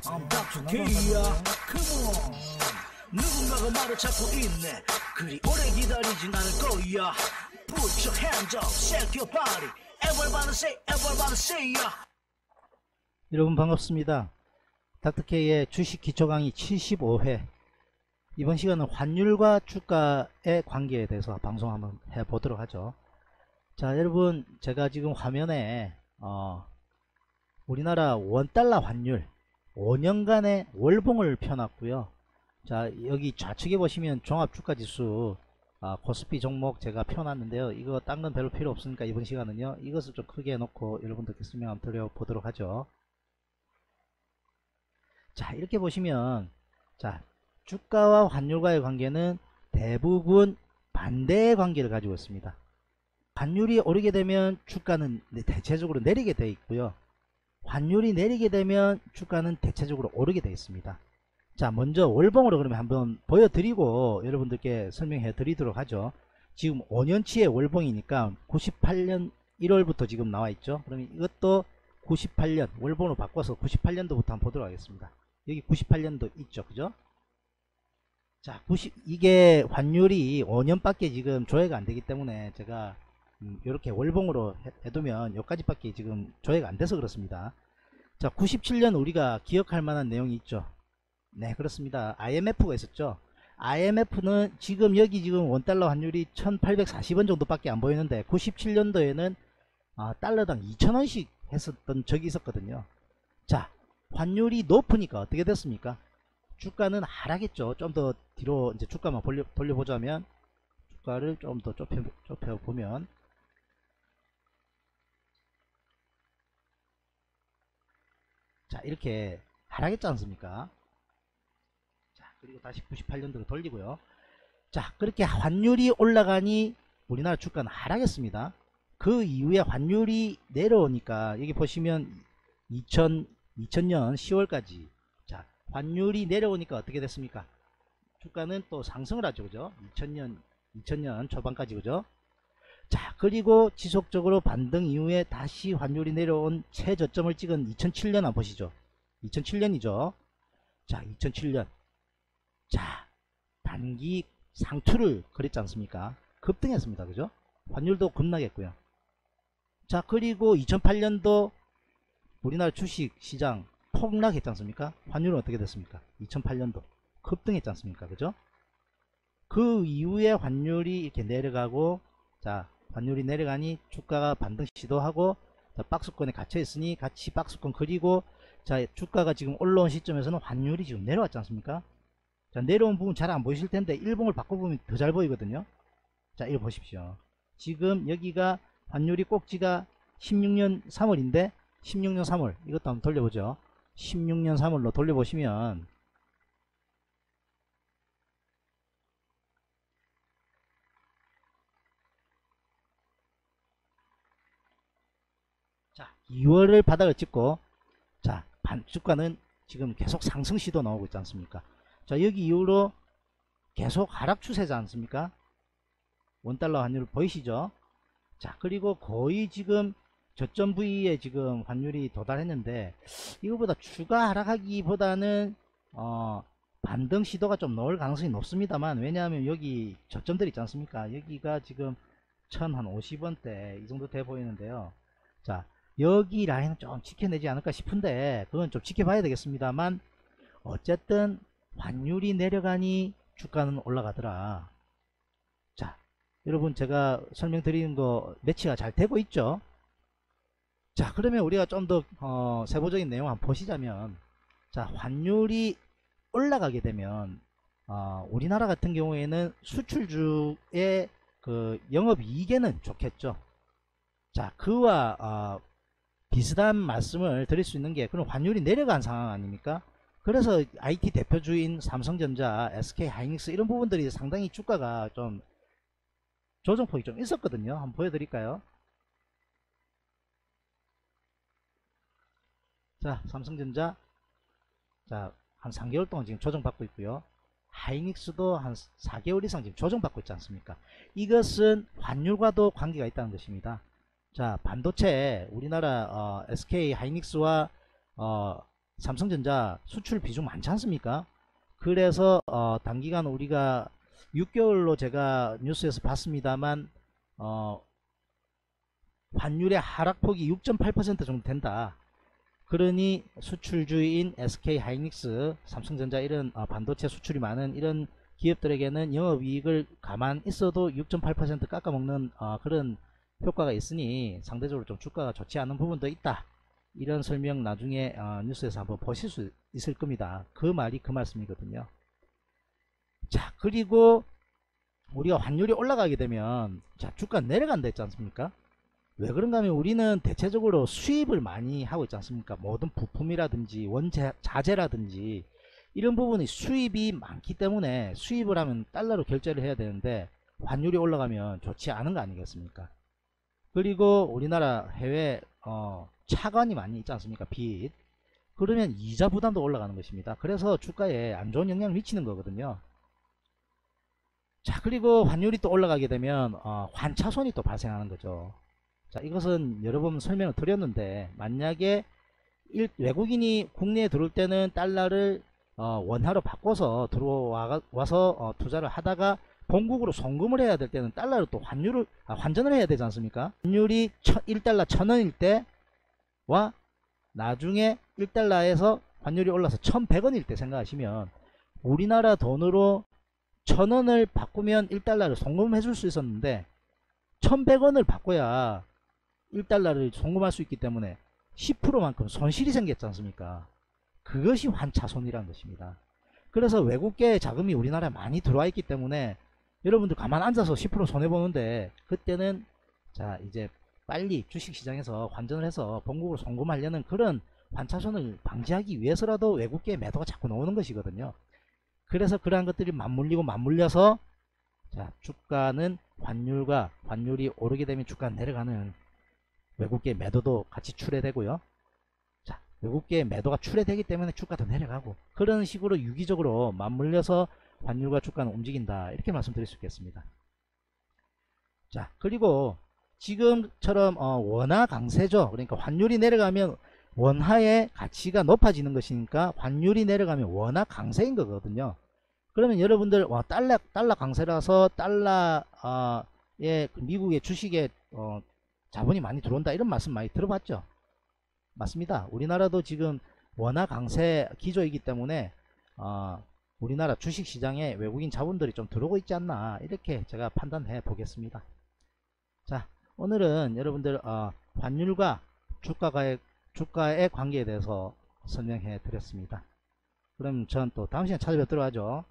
I'm Dr. K야. Come on. 누군가가 말을 찾고 있네. 그리 오래 기다리진 않을 거야. Put your hands up, shake your body. Everybody say ya. 여러분 반갑습니다. 닥터K의 주식 기초 강의 75회. 이번 시간은 환율과 주가의 관계에 대해서 방송 한번 해보도록 하죠. 자, 여러분 제가 지금 화면에 우리나라 원달러 환율 5년간의 월봉을 펴놨고요. 자, 여기 좌측에 보시면 종합주가지수 코스피 종목 제가 펴놨는데요. 이거 딴 건 별로 필요 없으니까 이번 시간은요 이것을 좀 크게 해놓고 여러분들께 설명 한번 드려보도록 하죠. 자, 이렇게 보시면 자, 주가와 환율과의 관계는 대부분 반대의 관계를 가지고 있습니다. 환율이 오르게 되면 주가는 대체적으로 내리게 되어 있고요. 환율이 내리게 되면 주가는 대체적으로 오르게 되어 있습니다. 자, 먼저 월봉으로 그러면 한번 보여드리고 여러분들께 설명해 드리도록 하죠. 지금 5년치의 월봉이니까 98년 1월부터 지금 나와 있죠. 그러면 이것도 98년 월봉으로 바꿔서 98년도부터 한번 보도록 하겠습니다. 여기 98년도 있죠, 그죠? 자, 이게 환율이 5년밖에 지금 조회가 안 되기 때문에 제가 이렇게 월봉으로 해두면 여기까지밖에 지금 조회가 안 돼서 그렇습니다. 자, 97년 우리가 기억할 만한 내용이 있죠. 네, 그렇습니다. IMF가 있었죠. IMF는 지금 여기 지금 원달러 환율이 1840원 정도밖에 안 보이는데 97년도에는 달러당 2000원씩 했었던 적이 있었거든요. 자, 환율이 높으니까 어떻게 됐습니까? 주가는 하락했죠. 좀 더 뒤로 이제 주가만 돌려보자면 주가를 좀 더 좁혀보면 자, 이렇게 하락했지 않습니까? 자, 그리고 다시 98년도로 돌리고요. 자, 그렇게 환율이 올라가니 우리나라 주가는 하락했습니다. 그 이후에 환율이 내려오니까 여기 보시면 2000년 10월까지 자, 환율이 내려오니까 어떻게 됐습니까? 주가는 또 상승을 하죠, 그죠? 2000년 초반까지, 그죠? 자, 그리고 지속적으로 반등 이후에 다시 환율이 내려온 최저점을 찍은 2007년 한번 보시죠. 2007년이죠. 자, 2007년. 자, 단기 상투를 그랬지 않습니까? 급등했습니다, 그죠? 환율도 급락했고요. 자, 그리고 2008년도 우리나라 주식 시장 폭락했지 않습니까? 환율은 어떻게 됐습니까? 2008년도 급등했지 않습니까? 그죠? 그 이후에 환율이 이렇게 내려가고, 자, 환율이 내려가니 주가가 반등 시도하고, 자, 박스권에 갇혀 있으니 같이 박스권 그리고, 자, 주가가 지금 올라온 시점에서는 환율이 지금 내려왔지 않습니까? 자, 내려온 부분 잘 안 보이실 텐데 일봉을 바꿔보면 더 잘 보이거든요. 자, 이거 보십시오. 지금 여기가 환율이 꼭지가 16년 3월인데 16년 3월 이것도 한번 돌려보죠. 16년 3월로 돌려보시면 자, 2월을 바닥을 찍고 자, 주가는 지금 계속 상승 시도 나오고 있지 않습니까? 자, 여기 이후로 계속 하락 추세지 않습니까? 원달러 환율 보이시죠? 자, 그리고 거의 지금 저점 부위에 지금 환율이 도달했는데 이거보다 추가 하락하기보다는 반등 시도가 좀 나올 가능성이 높습니다만, 왜냐하면 여기 저점들 있지 않습니까? 여기가 지금 1050원대 이 정도 돼 보이는데요. 자, 여기 라인은 좀 지켜내지 않을까 싶은데 그건 좀 지켜봐야 되겠습니다만, 어쨌든 환율이 내려가니 주가는 올라가더라. 자, 여러분 제가 설명드리는 거 매치가 잘 되고 있죠? 자, 그러면 우리가 좀 더 세부적인 내용 한번 보시자면, 자, 환율이 올라가게 되면 우리나라 같은 경우에는 수출주의 그 영업이익에는 좋겠죠. 자, 그와 비슷한 말씀을 드릴 수 있는 게 그런 환율이 내려간 상황 아닙니까? 그래서 IT 대표주인 삼성전자, SK하이닉스 이런 부분들이 상당히 주가가 좀 조정폭이 좀 있었거든요. 한번 보여드릴까요? 자, 삼성전자 자, 한 3개월 동안 지금 조정받고 있고요. 하이닉스도 한 4개월 이상 지금 조정받고 있지 않습니까? 이것은 환율과도 관계가 있다는 것입니다. 자, 반도체 우리나라 SK 하이닉스와 삼성전자 수출 비중 많지 않습니까? 그래서 단기간 우리가 6개월로 제가 뉴스에서 봤습니다만 환율의 하락폭이 6.8% 정도 된다. 그러니 수출주인 SK하이닉스, 삼성전자 이런 반도체 수출이 많은 이런 기업들에게는 영업이익을 가만 있어도 6.8% 깎아먹는 그런 효과가 있으니 상대적으로 좀 주가가 좋지 않은 부분도 있다. 이런 설명 나중에 뉴스에서 한번 보실 수 있을 겁니다. 그 말이 그 말씀이거든요. 자, 그리고 우리가 환율이 올라가게 되면 자, 주가 내려간다 했지 않습니까? 왜 그런가 하면 우리는 대체적으로 수입을 많이 하고 있지 않습니까? 모든 부품이라든지 자재라든지 이런 부분이 수입이 많기 때문에 수입을 하면 달러로 결제를 해야 되는데 환율이 올라가면 좋지 않은 거 아니겠습니까? 그리고 우리나라 해외 차관이 많이 있지 않습니까? 빚. 그러면 이자 부담도 올라가는 것입니다. 그래서 주가에 안 좋은 영향을 미치는 거거든요. 자, 그리고 환율이 또 올라가게 되면 환차손이 또 발생하는 거죠. 자, 이것은 여러 번 설명을 드렸는데 만약에 외국인이 국내에 들어올 때는 달러를 원화로 바꿔서 들어와서 투자를 하다가 본국으로 송금을 해야 될 때는 달러로 또 환전을 해야 되지 않습니까? 환율이 1달러 1000원일 때와 나중에 1달러에서 환율이 올라서 1100원일 때 생각하시면 우리나라 돈으로 1000원을 바꾸면 1달러를 송금해 줄 수 있었는데 1100원을 바꿔야 1달러를 송금할 수 있기 때문에 10%만큼 손실이 생겼지 않습니까? 그것이 환차손이라는 것입니다. 그래서 외국계 자금이 우리나라에 많이 들어와 있기 때문에 여러분들 가만 앉아서 10% 손해보는데 그때는 자 이제 빨리 주식시장에서 환전을 해서 본국으로 송금하려는 그런 환차손을 방지하기 위해서라도 외국계 매도가 자꾸 나오는 것이거든요. 그래서 그러한 것들이 맞물려서 자 주가는 환율이 오르게 되면 주가는 내려가는 외국계 매도도 같이 출회되고요. 자 외국계 매도가 출회되기 때문에 주가도 내려가고 그런 식으로 유기적으로 맞물려서 환율과 주가는 움직인다. 이렇게 말씀드릴 수 있겠습니다. 자 그리고 지금처럼 원화 강세죠. 그러니까 환율이 내려가면 원화의 가치가 높아지는 것이니까 환율이 내려가면 원화 강세인 거거든요. 그러면 여러분들 달러 강세라서 달러에 미국의 주식에 자본이 많이 들어온다 이런 말씀 많이 들어봤죠. 맞습니다. 우리나라도 지금 원화 강세 기조이기 때문에 우리나라 주식시장에 외국인 자본들이 좀 들어오고 있지 않나 이렇게 제가 판단해 보겠습니다. 자 오늘은 여러분들 환율과 주가의 관계에 대해서 설명해 드렸습니다. 그럼 전 또 다음 시간에 찾아뵙도록 하죠.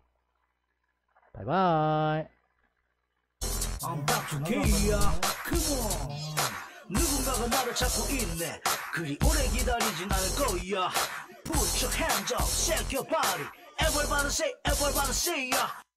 바이바이. I'm back to K야. Come on. 누군가가 나를 찾고 있네. 그리 오래 기다리진 않을 거야. Put your hands up, shake your body. Everybody say ya.